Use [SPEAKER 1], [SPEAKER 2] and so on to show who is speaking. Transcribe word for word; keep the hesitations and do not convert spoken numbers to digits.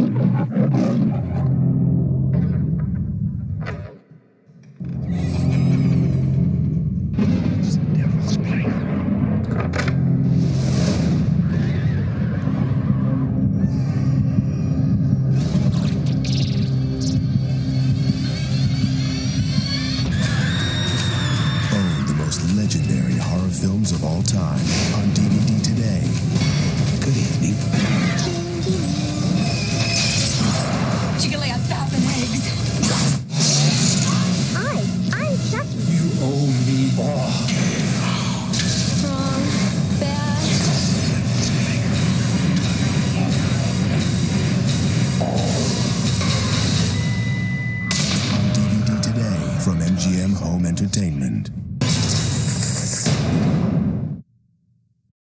[SPEAKER 1] Legendary horror films of all time on D V D today.
[SPEAKER 2] Good evening.
[SPEAKER 3] She can lay a thousand eggs.
[SPEAKER 4] Hi, I'm Chucky.
[SPEAKER 2] You owe me all.
[SPEAKER 4] Wrong. Bad.
[SPEAKER 1] On D V D today from M G M Home Entertainment.